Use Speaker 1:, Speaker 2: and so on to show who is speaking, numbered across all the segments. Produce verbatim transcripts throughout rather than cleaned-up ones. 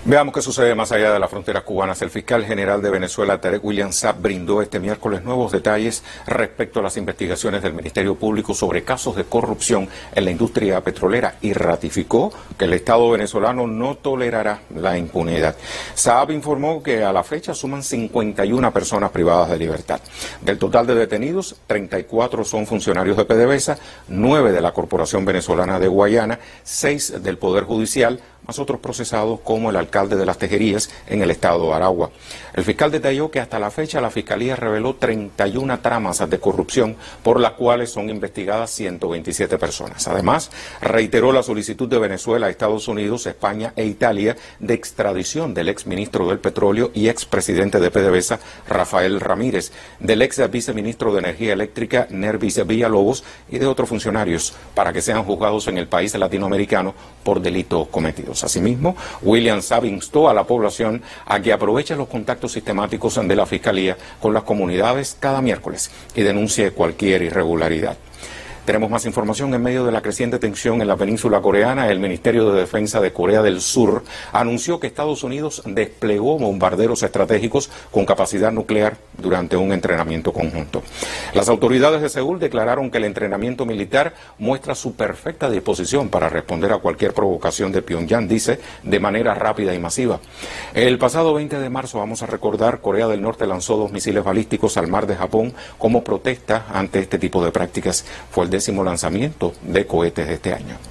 Speaker 1: Veamos qué sucede más allá de las fronteras cubanas. El fiscal general de Venezuela, Tarek William Saab, brindó este miércoles nuevos detalles respecto a las investigaciones del Ministerio Público sobre casos de corrupción en la industria petrolera y ratificó que el Estado venezolano no tolerará la impunidad. Saab informó que a la fecha suman cincuenta y una personas privadas de libertad. Del total de detenidos, treinta y cuatro son funcionarios de PDVSA, nueve de la Corporación Venezolana de Guayana, seis del Poder Judicial, más otros procesados como el alcalde de Las Tejerías en el estado de Aragua. El fiscal detalló que hasta la fecha la Fiscalía reveló treinta y una tramas de corrupción por las cuales son investigadas ciento veintisiete personas. Además, reiteró la solicitud de Venezuela a Estados Unidos, España e Italia de extradición del exministro del Petróleo y expresidente de PDVSA, Rafael Ramírez, del ex viceministro de Energía Eléctrica, Nervis Villalobos, y de otros funcionarios para que sean juzgados en el país latinoamericano por delitos cometidos. Asimismo, William Saab instó a la población a que aproveche los contactos sistemáticos de la Fiscalía con las comunidades cada miércoles y denuncie cualquier irregularidad. Tenemos más información. En medio de la creciente tensión en la península coreana, el Ministerio de Defensa de Corea del Sur anunció que Estados Unidos desplegó bombarderos estratégicos con capacidad nuclear durante un entrenamiento conjunto. Las autoridades de Seúl declararon que el entrenamiento militar muestra su perfecta disposición para responder a cualquier provocación de Pyongyang, dice, de manera rápida y masiva. El pasado veinte de marzo, vamos a recordar, Corea del Norte lanzó dos misiles balísticos al mar de Japón como protesta ante este tipo de prácticas. Fue el décimo lanzamiento de cohetes de este año.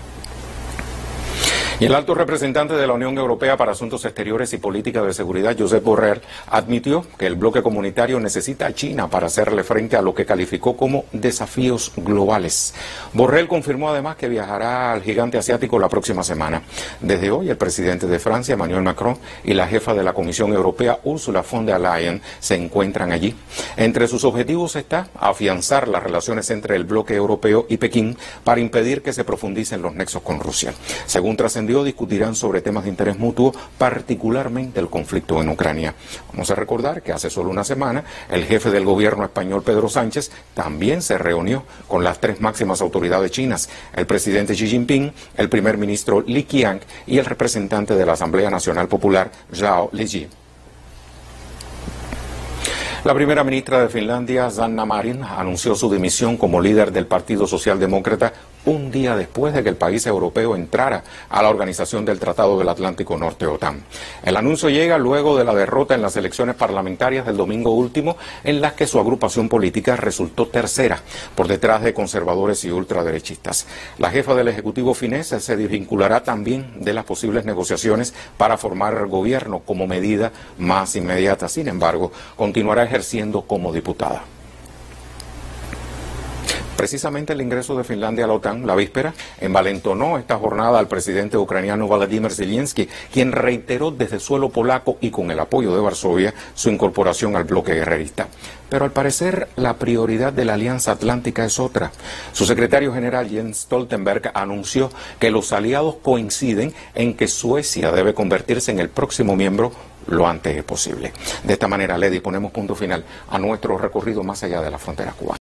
Speaker 1: Y el alto representante de la Unión Europea para Asuntos Exteriores y Política de Seguridad, Josep Borrell, admitió que el bloque comunitario necesita a China para hacerle frente a lo que calificó como desafíos globales. Borrell confirmó además que viajará al gigante asiático la próxima semana. Desde hoy, el presidente de Francia, Emmanuel Macron, y la jefa de la Comisión Europea, Ursula von der Leyen, se encuentran allí. Entre sus objetivos está afianzar las relaciones entre el bloque europeo y Pekín para impedir que se profundicen los nexos con Rusia. Según trascendió, discutirán sobre temas de interés mutuo, particularmente el conflicto en Ucrania. Vamos a recordar que hace solo una semana el jefe del gobierno español, Pedro Sánchez, también se reunió con las tres máximas autoridades chinas, el presidente Xi Jinping, el primer ministro Li Qiang y el representante de la Asamblea Nacional Popular, Zhao Leji. La primera ministra de Finlandia, Sanna Marin, anunció su dimisión como líder del Partido Socialdemócrata un día después de que el país europeo entrara a la Organización del Tratado del Atlántico Norte, OTAN. El anuncio llega luego de la derrota en las elecciones parlamentarias del domingo último, en las que su agrupación política resultó tercera, por detrás de conservadores y ultraderechistas. La jefa del Ejecutivo finés se desvinculará también de las posibles negociaciones para formar gobierno como medida más inmediata. Sin embargo, continuará ejerciendo como diputada. Precisamente el ingreso de Finlandia a la OTAN, la víspera, envalentonó esta jornada al presidente ucraniano Volodymyr Zelensky, quien reiteró desde suelo polaco y con el apoyo de Varsovia su incorporación al bloque guerrerista. Pero al parecer la prioridad de la Alianza Atlántica es otra. Su secretario general Jens Stoltenberg anunció que los aliados coinciden en que Suecia debe convertirse en el próximo miembro lo antes posible. De esta manera, Lady, ponemos punto final a nuestro recorrido más allá de la frontera cubana.